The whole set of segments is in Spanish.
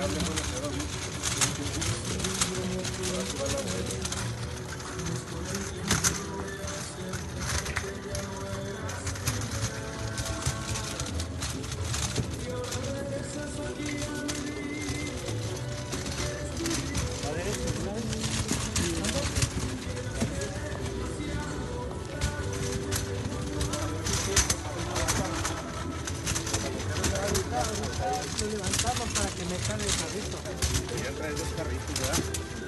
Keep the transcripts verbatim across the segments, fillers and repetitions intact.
Lo levantamos para que metan el carrito. Ya trae dos carritos, ¿verdad?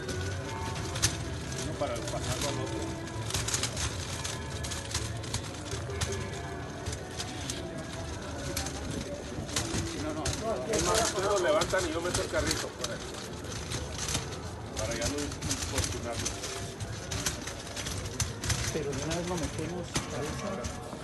Uno para pasarlo al otro. No, no. Es más, ustedes lo levantan y yo meto el carrito para, para ya no importunarlo. Pero de una vez lo metemos a esa.